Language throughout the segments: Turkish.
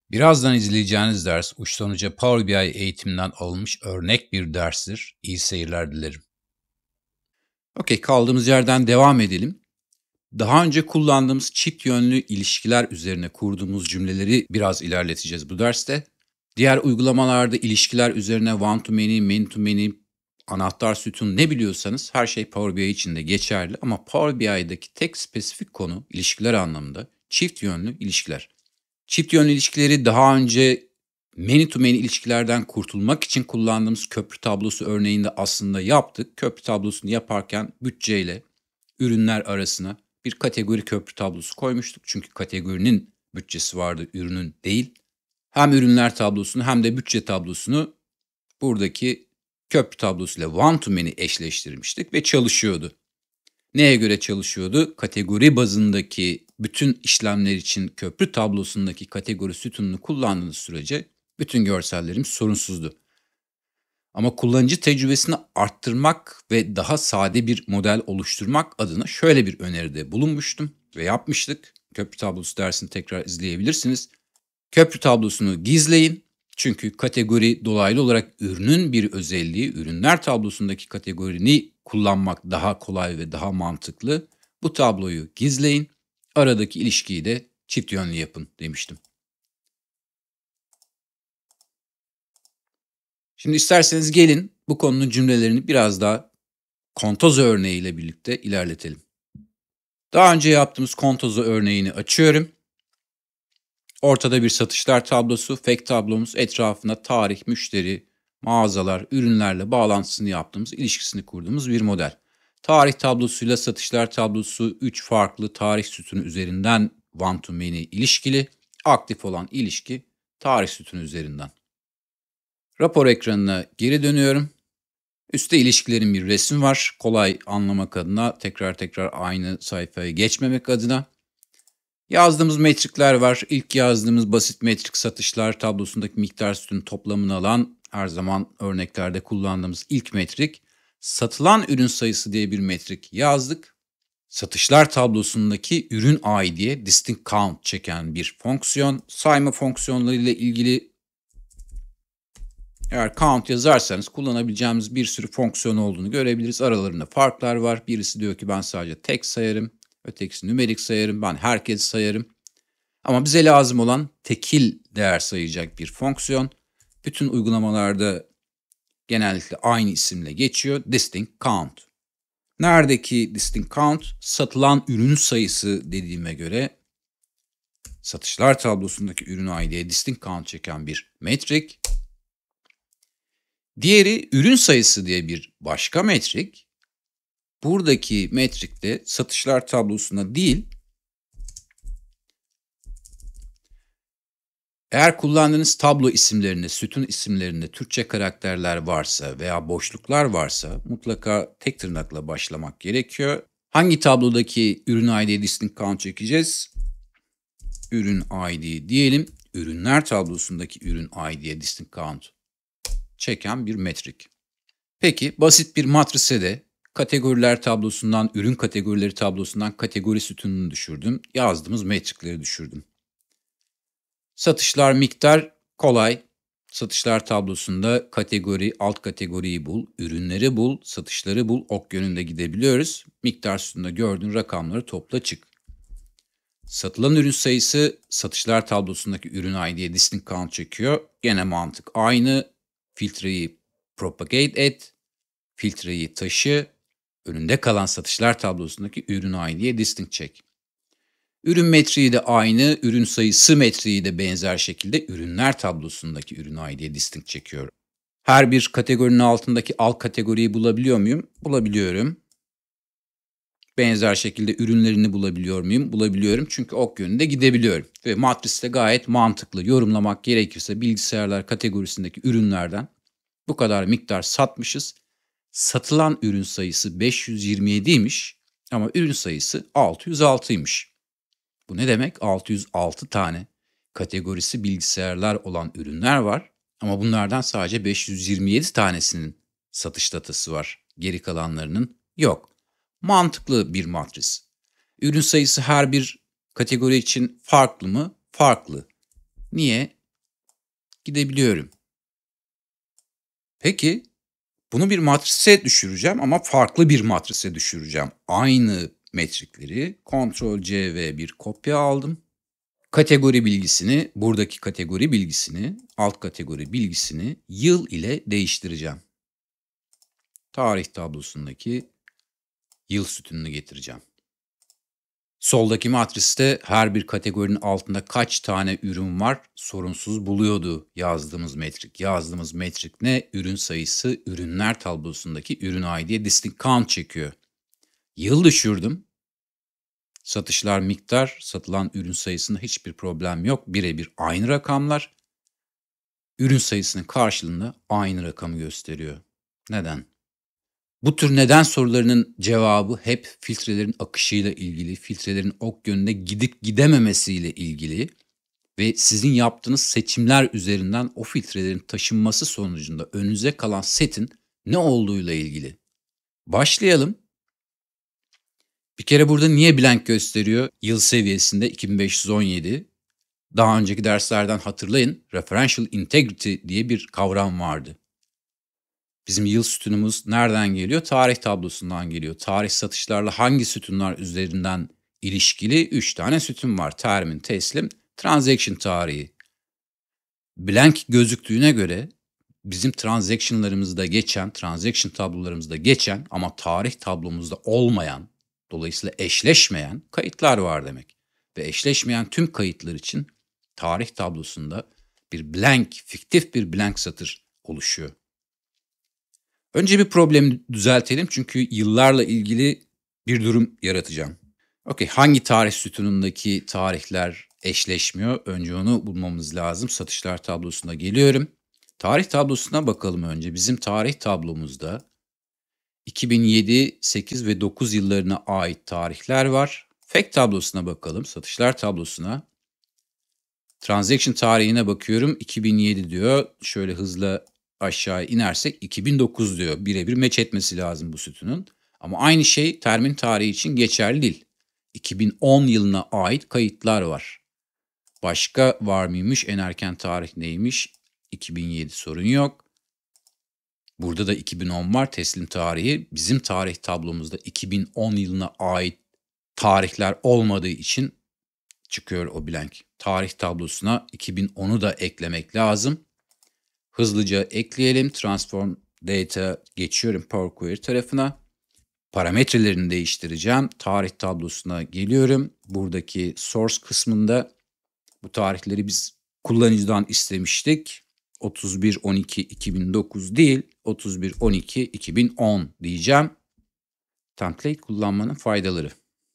Birazdan izleyeceğiniz ders uçtan uca Power BI eğitiminden alınmış örnek bir derstir. İyi seyirler dilerim. Okey, kaldığımız yerden devam edelim. Daha önce kullandığımız çift yönlü ilişkiler üzerine kurduğumuz cümleleri biraz ilerleteceğiz bu derste. Diğer uygulamalarda ilişkiler üzerine one to many, many to many, anahtar sütun ne biliyorsanız her şey Power BI için de geçerli. Ama Power BI'deki tek spesifik konu ilişkiler anlamında çift yönlü ilişkiler. Çift yönlü ilişkileri daha önce many to many ilişkilerden kurtulmak için kullandığımız köprü tablosu örneğinde aslında yaptık. Köprü tablosunu yaparken bütçeyle ürünler arasına bir kategori köprü tablosu koymuştuk. Çünkü kategorinin bütçesi vardı, ürünün değil. Hem ürünler tablosunu hem de bütçe tablosunu buradaki köprü tablosuyla one to many eşleştirmiştik ve çalışıyordu. Neye göre çalışıyordu? Kategori bazındaki bütün işlemler için köprü tablosundaki kategori sütununu kullandığınız sürece bütün görsellerim sorunsuzdu. Ama kullanıcı tecrübesini arttırmak ve daha sade bir model oluşturmak adına şöyle bir öneride bulunmuştum ve yapmıştık. Köprü tablosu dersini tekrar izleyebilirsiniz. Köprü tablosunu gizleyin. Çünkü kategori dolaylı olarak ürünün bir özelliği, ürünler tablosundaki kategorini kullanmak daha kolay ve daha mantıklı. Bu tabloyu gizleyin, aradaki ilişkiyi de çift yönlü yapın demiştim. Şimdi isterseniz gelin bu konunun cümlelerini biraz daha kontozo örneğiyle birlikte ilerletelim. Daha önce yaptığımız kontozo örneğini açıyorum. Ortada bir satışlar tablosu, fact tablomuz, etrafında tarih, müşteri, mağazalar, ürünlerle bağlantısını yaptığımız, ilişkisini kurduğumuz bir model. Tarih tablosuyla satışlar tablosu 3 farklı tarih sütunu üzerinden one to many ilişkili. Aktif olan ilişki tarih sütunu üzerinden. Rapor ekranına geri dönüyorum. Üstte ilişkilerin bir resmi var. Kolay anlamak adına tekrar aynı sayfaya geçmemek adına. Yazdığımız metrikler var. İlk yazdığımız basit metrik satışlar tablosundaki miktar sütunun toplamını alan her zaman örneklerde kullandığımız ilk metrik. Satılan ürün sayısı diye bir metrik yazdık. Satışlar tablosundaki ürün ID'ye distinct count çeken bir fonksiyon. Sayma fonksiyonları ile ilgili eğer count yazarsanız kullanabileceğimiz bir sürü fonksiyon olduğunu görebiliriz. Aralarında farklar var. Birisi diyor ki ben sadece tek sayarım. Ötekisi nümerik sayarım. Ben herkes sayarım. Ama bize lazım olan tekil değer sayacak bir fonksiyon. Bütün uygulamalarda genellikle aynı isimle geçiyor. Distinct count. Neredeki distinct count? Satılan ürün sayısı dediğime göre satışlar tablosundaki ürün ID'ye distinct count çeken bir metrik. Diğeri ürün sayısı diye bir başka metrik. Buradaki metrikte satışlar tablosuna değil, eğer kullandığınız tablo isimlerinde, sütun isimlerinde Türkçe karakterler varsa veya boşluklar varsa mutlaka tek tırnakla başlamak gerekiyor. Hangi tablodaki ürün ID distinct count çekeceğiz? Ürün ID diyelim. Ürünler tablosundaki ürün ID'ye distinct count çeken bir metrik. Peki basit bir matrise de kategoriler tablosundan, ürün kategorileri tablosundan kategori sütununu düşürdüm. Yazdığımız metrikleri düşürdüm. Satışlar miktar kolay. Satışlar tablosunda kategori, alt kategoriyi bul, ürünleri bul, satışları bul, ok yönünde gidebiliyoruz. Miktar sütununda gördüğün rakamları topla çık. Satılan ürün sayısı satışlar tablosundaki ürün ID'ye distinct count çekiyor. Gene mantık aynı. Filtreyi propagate et, filtreyi taşı, önünde kalan satışlar tablosundaki ürün ID'ye distinct çek. Ürün metriği de aynı, ürün sayısı metriği de benzer şekilde ürünler tablosundaki ürün ID'ye distinct çekiyor. Her bir kategorinin altındaki alt kategoriyi bulabiliyor muyum? Bulabiliyorum. Benzer şekilde ürünlerini bulabiliyor muyum? Bulabiliyorum çünkü ok yönünde gidebiliyorum. Ve matris de gayet mantıklı. Yorumlamak gerekirse bilgisayarlar kategorisindeki ürünlerden bu kadar miktar satmışız. Satılan ürün sayısı 527'ymiş ama ürün sayısı 606'ymış. Bu ne demek? 606 tane kategorisi bilgisayarlar olan ürünler var ama bunlardan sadece 527 tanesinin satış datası var. Geri kalanlarının yok. Mantıklı bir matris. Ürün sayısı her bir kategori için farklı mı? Farklı. Niye? gidebiliyorum. Peki bunu bir matrise düşüreceğim ama farklı bir matrise düşüreceğim. Aynı metrikleri Ctrl+C ve bir kopya aldım. Kategori bilgisini, buradaki kategori bilgisini, alt kategori bilgisini yıl ile değiştireceğim. Tarih tablosundaki yıl sütununu getireceğim. Soldaki matriste her bir kategorinin altında kaç tane ürün var sorunsuz buluyordu yazdığımız metrik. Yazdığımız metrik ne? Ürün sayısı, ürünler tablosundaki ürün ID'ye distinct count çekiyor. Yıl düşürdüm. Satışlar miktar, satılan ürün sayısında hiçbir problem yok. Birebir aynı rakamlar. Ürün sayısının karşılığında aynı rakamı gösteriyor. Neden? Bu tür neden sorularının cevabı hep filtrelerin akışıyla ilgili, filtrelerin ok yönünde gidip gidememesiyle ilgili ve sizin yaptığınız seçimler üzerinden o filtrelerin taşınması sonucunda önünüze kalan setin ne olduğuyla ilgili. Başlayalım. Bir kere burada niye blank gösteriyor? Yıl seviyesinde 2517. Daha önceki derslerden hatırlayın, referential integrity diye bir kavram vardı. Bizim yıl sütunumuz nereden geliyor? Tarih tablosundan geliyor. Tarih satışlarla hangi sütunlar üzerinden ilişkili? 3 tane sütun var. Termin, teslim, transaction tarihi. Blank gözüktüğüne göre bizim transaction'larımızda geçen, transaction tablolarımızda geçen ama tarih tablomuzda olmayan, dolayısıyla eşleşmeyen kayıtlar var demek. Ve eşleşmeyen tüm kayıtlar için tarih tablosunda bir blank, fiktif bir blank satır oluşuyor. Önce bir problemi düzeltelim çünkü yıllarla ilgili bir durum yaratacağım. Okey, hangi tarih sütunundaki tarihler eşleşmiyor? Önce onu bulmamız lazım. Satışlar tablosuna geliyorum. Tarih tablosuna bakalım önce. Bizim tarih tablomuzda 2007, 8 ve 9 yıllarına ait tarihler var. Fact tablosuna bakalım, satışlar tablosuna. Transaction tarihine bakıyorum. 2007 diyor. Şöyle hızla aşağı inersek 2009 diyor. Birebir match etmesi lazım bu sütunun. Ama aynı şey termin tarihi için geçerli değil. 2010 yılına ait kayıtlar var. Başka var mıymış? En erken tarih neymiş? 2007 sorun yok. Burada da 2010 var teslim tarihi. Bizim tarih tablomuzda 2010 yılına ait tarihler olmadığı için çıkıyor o blank. Tarih tablosuna 2010'u da eklemek lazım. Hızlıca ekleyelim. Transform Data geçiyorum Power Query tarafına. Parametrelerini değiştireceğim. Tarih tablosuna geliyorum. Buradaki source kısmında bu tarihleri biz kullanıcıdan istemiştik. 31-12-2009 değil, 31-12-2010 diyeceğim. Template kullanmanın faydaları.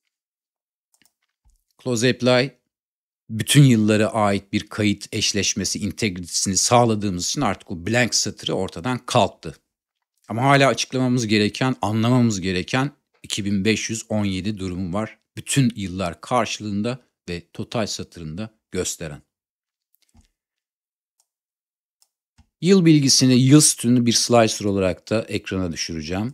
Close Apply, bütün yıllara ait bir kayıt eşleşmesi, integritesini sağladığımız için artık o blank satırı ortadan kalktı. Ama hala açıklamamız gereken, anlamamız gereken 2517 durumu var. Bütün yıllar karşılığında ve total satırında gösteren. Yıl bilgisini, yıl sütununu bir slicer olarak da ekrana düşüreceğim.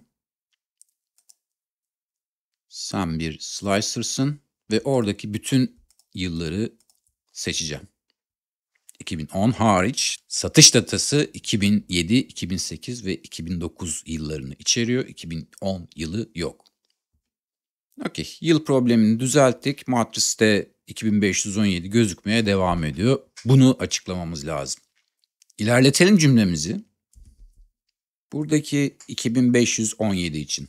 Sen bir slicer'sın ve oradaki bütün yılları seçeceğim. 2010 hariç satış datası 2007, 2008 ve 2009 yıllarını içeriyor. 2010 yılı yok. Okey, yıl problemini düzelttik. Matriste 2517 gözükmeye devam ediyor. Bunu açıklamamız lazım. İlerletelim cümlemizi. Buradaki 2517 için.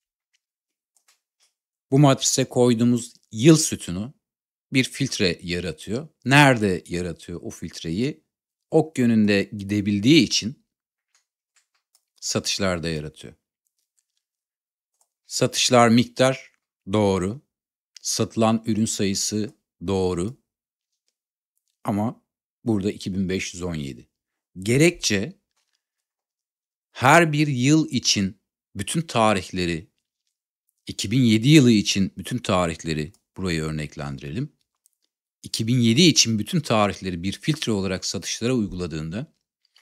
Bu matrise koyduğumuz yıl sütunu bir filtre yaratıyor. Nerede yaratıyor o filtreyi? Ok yönünde gidebildiği için satışlarda yaratıyor. Satışlar miktar doğru. Satılan ürün sayısı doğru. Ama burada 2517. Gerekçe her bir yıl için bütün tarihleri, 2007 yılı için bütün tarihleri burayı örneklendirelim. 2007 için bütün tarihleri bir filtre olarak satışlara uyguladığında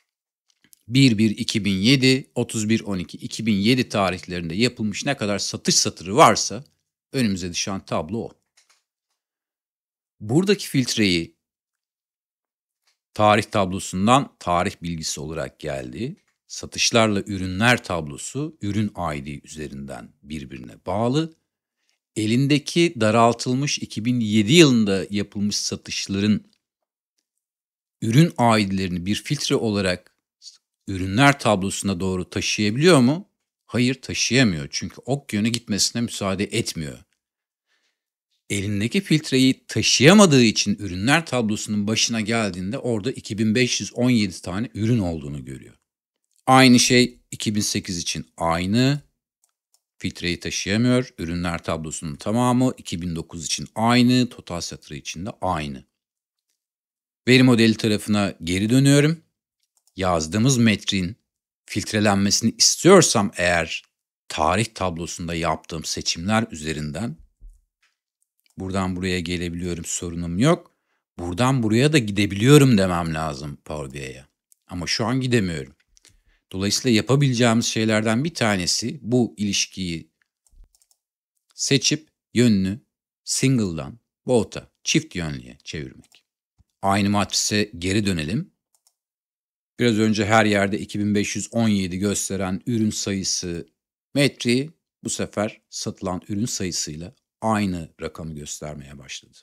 1-1-2007, 31-12-2007 tarihlerinde yapılmış ne kadar satış satırı varsa önümüze düşen tablo o. Buradaki filtreyi Tarih tablosundan tarih bilgisi olarak geldi. Satışlarla ürünler tablosu ürün ID üzerinden birbirine bağlı. Elindeki daraltılmış 2007 yılında yapılmış satışların ürün ID'lerini bir filtre olarak ürünler tablosuna doğru taşıyabiliyor mu? Hayır, taşıyamıyor. Çünkü ok yönü gitmesine müsaade etmiyor. Elindeki filtreyi taşıyamadığı için ürünler tablosunun başına geldiğinde orada 2517 tane ürün olduğunu görüyor. Aynı şey 2008 için aynı. Filtreyi taşıyamıyor. Ürünler tablosunun tamamı 2009 için aynı. Total satırı için de aynı. Veri modeli tarafına geri dönüyorum. Yazdığımız metrin filtrelenmesini istiyorsam eğer tarih tablosunda yaptığım seçimler üzerinden buradan buraya gelebiliyorum, sorunum yok. Buradan buraya da gidebiliyorum demem lazım Power BI'ye. Ama şu an gidemiyorum. Dolayısıyla yapabileceğimiz şeylerden bir tanesi bu ilişkiyi seçip yönünü single'dan both'a, çift yönlüye çevirmek. Aynı matrise geri dönelim. Biraz önce her yerde 2517 gösteren ürün sayısı metriği bu sefer satılan ürün sayısıyla aynı rakamı göstermeye başladı.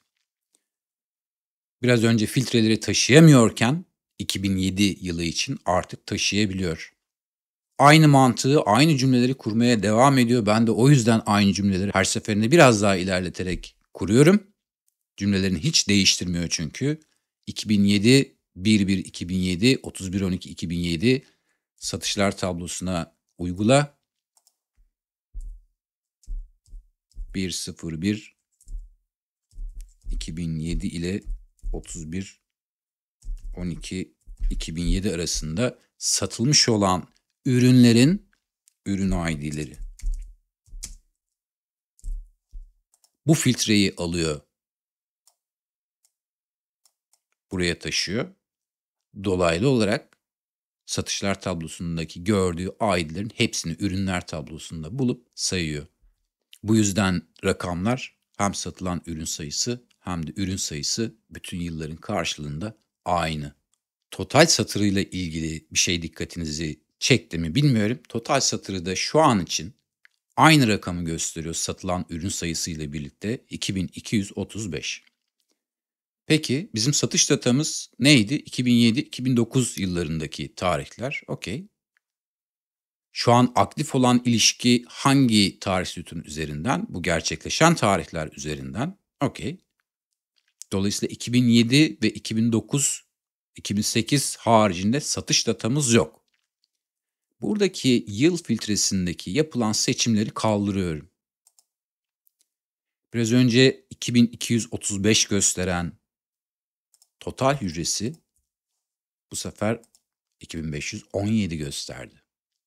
Biraz önce filtreleri taşıyamıyorken 2007 yılı için artık taşıyabiliyor. Aynı mantığı, aynı cümleleri kurmaya devam ediyor. Ben de o yüzden aynı cümleleri her seferinde biraz daha ilerleterek kuruyorum. Cümlelerini hiç değiştirmiyor çünkü. 2007, 11 2007, 31 12 2007 satışlar tablosuna uygula. 101 2007 ile 31 12 2007 arasında satılmış olan ürünlerin ürün ID'leri. Bu filtreyi alıyor. Buraya taşıyor. Dolaylı olarak satışlar tablosundaki gördüğü ID'lerin hepsini ürünler tablosunda bulup sayıyor. Bu yüzden rakamlar hem satılan ürün sayısı hem de ürün sayısı bütün yılların karşılığında aynı. Total satırıyla ilgili bir şey dikkatinizi çekti mi bilmiyorum. Total satırı da şu an için aynı rakamı gösteriyor satılan ürün sayısıyla birlikte 2235. Peki bizim satış datamız neydi? 2007-2009 yıllarındaki tarihler. Okey. Şu an aktif olan ilişki hangi tarih sütun üzerinden? Bu gerçekleşen tarihler üzerinden. Okey. Dolayısıyla 2007 ve 2009, 2008 haricinde satış datamız yok. Buradaki yıl filtresindeki yapılan seçimleri kaldırıyorum. Biraz önce 2235 gösteren total hücresi bu sefer 2517 gösterdi.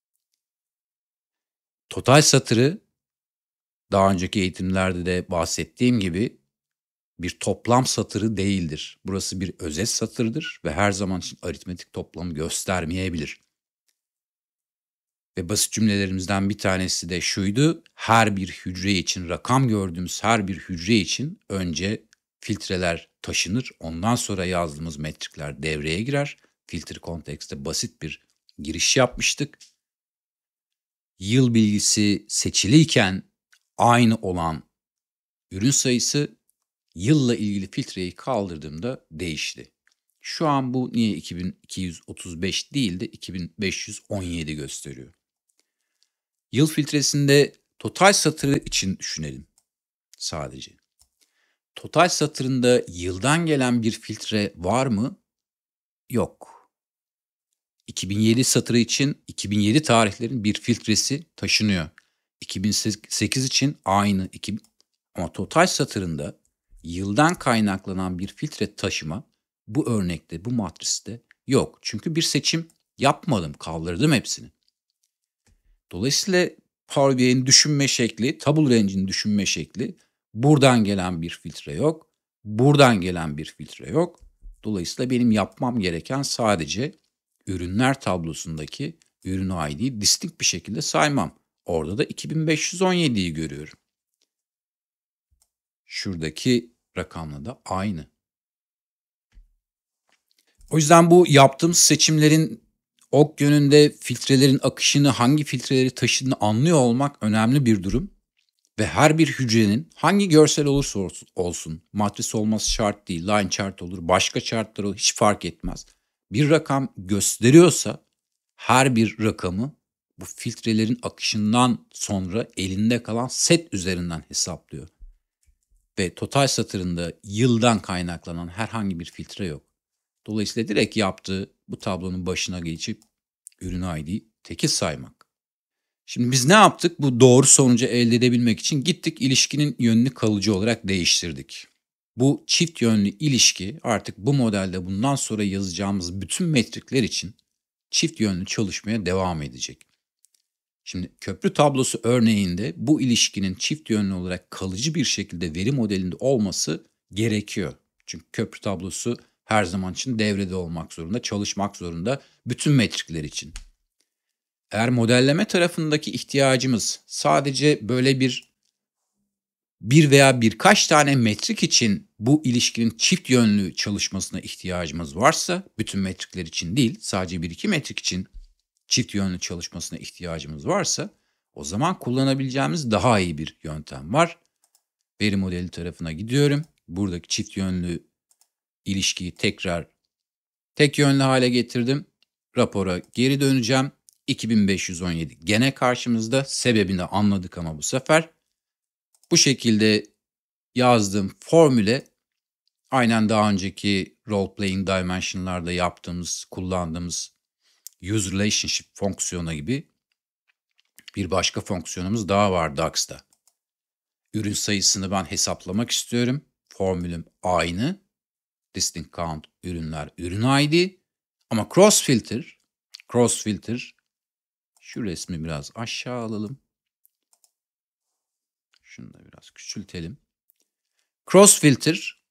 Total satırı daha önceki eğitimlerde de bahsettiğim gibi bir toplam satırı değildir. Burası bir özet satırdır ve her zaman için aritmetik toplamı göstermeyebilir. Ve basit cümlelerimizden bir tanesi de şuydu. Her bir hücre için, rakam gördüğümüz her bir hücre için önce filtreler taşınır. Ondan sonra yazdığımız metrikler devreye girer. Filtre kontekste basit bir giriş yapmıştık. Yıl bilgisi seçiliyken aynı olan ürün sayısı yılla ilgili filtreyi kaldırdığımda değişti. Şu an bu niye 2235 değil de 2517 gösteriyor? Yıl filtresinde total satırı için düşünelim sadece. Total satırında yıldan gelen bir filtre var mı? Yok. 2007 satırı için 2007 tarihlerin bir filtresi taşınıyor. 2008 için aynı. Ama total satırında yıldan kaynaklanan bir filtre taşıma bu örnekte, bu matriste yok. Çünkü bir seçim yapmadım, kaldırdım hepsini. Dolayısıyla Power BI'nin düşünme şekli, Table Range'in düşünme şekli buradan gelen bir filtre yok, buradan gelen bir filtre yok. Dolayısıyla benim yapmam gereken sadece ürünler tablosundaki ürün ID'yi distinct bir şekilde saymam. Orada da 2517'yi görüyorum. Şuradaki rakamla da aynı. O yüzden bu yaptığımız seçimlerin ok yönünde filtrelerin akışını, hangi filtreleri taşıdığını anlıyor olmak önemli bir durum. Ve her bir hücrenin hangi görsel olursa olsun, matris olması şart değil, line chart olur, başka chartlar olur, hiç fark etmez. Bir rakam gösteriyorsa her bir rakamı bu filtrelerin akışından sonra elinde kalan set üzerinden hesaplıyor. Ve total satırında yıldan kaynaklanan herhangi bir filtre yok. Dolayısıyla direkt yaptığı bu tablonun başına geçip ürün ID tekil saymak. Şimdi biz ne yaptık? Bu doğru sonucu elde edebilmek için gittik ilişkinin yönünü kalıcı olarak değiştirdik. Bu çift yönlü ilişki artık bu modelde bundan sonra yazacağımız bütün metrikler için çift yönlü çalışmaya devam edecek. Şimdi köprü tablosu örneğinde bu ilişkinin çift yönlü olarak kalıcı bir şekilde veri modelinde olması gerekiyor. Çünkü köprü tablosu her zaman için devrede olmak zorunda, çalışmak zorunda bütün metrikler için. Eğer modelleme tarafındaki ihtiyacımız sadece böyle bir veya birkaç tane metrik için bu ilişkinin çift yönlü çalışmasına ihtiyacımız varsa, bütün metrikler için değil, sadece bir iki metrik için çift yönlü çalışmasına ihtiyacımız varsa, o zaman kullanabileceğimiz daha iyi bir yöntem var. Veri modeli tarafına gidiyorum. Buradaki çift yönlü ilişkiyi tekrar tek yönlü hale getirdim. Rapora geri döneceğim. 2517 gene karşımızda. Sebebini anladık ama bu sefer. Bu şekilde yazdığım formüle aynen daha önceki role playing dimension'larda yaptığımız, kullandığımız use relationship fonksiyonu gibi bir başka fonksiyonumuz daha var DAX'ta. Ürün sayısını ben hesaplamak istiyorum. Formülüm aynı. Distinct count ürünler ürün ID. Ama cross filter şu resmi biraz aşağı alalım. Şunu da biraz küçültelim. Cross filter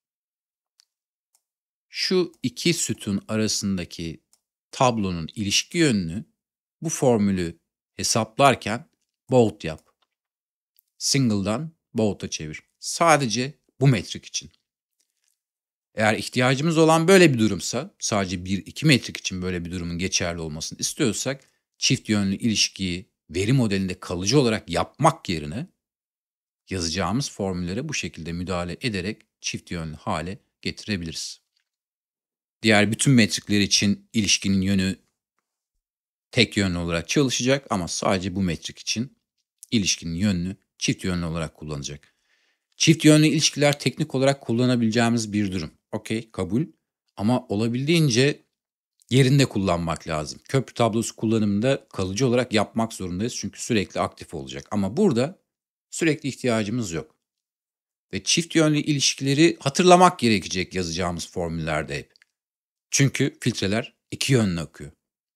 şu iki sütun arasındaki tablonun ilişki yönünü bu formülü hesaplarken bold yap. Single'dan bold'a çevir. Sadece bu metrik için. Eğer ihtiyacımız olan böyle bir durumsa, sadece 1-2 metrik için böyle bir durumun geçerli olmasını istiyorsak, çift yönlü ilişkiyi veri modelinde kalıcı olarak yapmak yerine yazacağımız formüllere bu şekilde müdahale ederek çift yönlü hale getirebiliriz. Diğer bütün metrikler için ilişkinin yönü tek yönlü olarak çalışacak ama sadece bu metrik için ilişkinin yönünü çift yönlü olarak kullanacak. Çift yönlü ilişkiler teknik olarak kullanabileceğimiz bir durum. Okey, kabul. Ama olabildiğince yerinde kullanmak lazım. Köprü tablosu kullanımında kalıcı olarak yapmak zorundayız çünkü sürekli aktif olacak. Ama burada sürekli ihtiyacımız yok. Ve çift yönlü ilişkileri hatırlamak gerekecek yazacağımız formüllerde hep. Çünkü filtreler iki yönlü akıyor.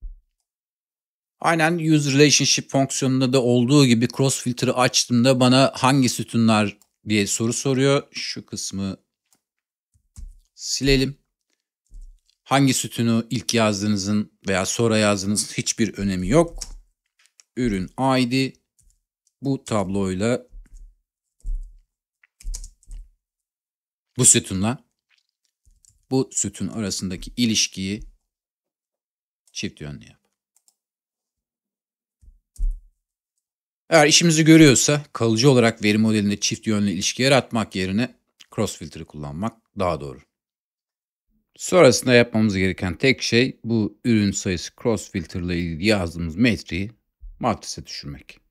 Aynen use relationship fonksiyonunda da olduğu gibi cross filter'ı açtığımda bana hangi sütunlar diye soru soruyor. Şu kısmı silelim. Hangi sütunu ilk yazdığınızın veya sonra yazdığınızın hiçbir önemi yok. Ürün ID bu tabloyla bu sütunla bu sütun arasındaki ilişkiyi çift yönlü yap. Eğer işimizi görüyorsa kalıcı olarak veri modelinde çift yönlü ilişki yaratmak yerine cross filter'ı kullanmak daha doğru. Sonrasında yapmamız gereken tek şey bu ürün sayısı cross filter ile ilgili yazdığımız metriği matrise düşürmek.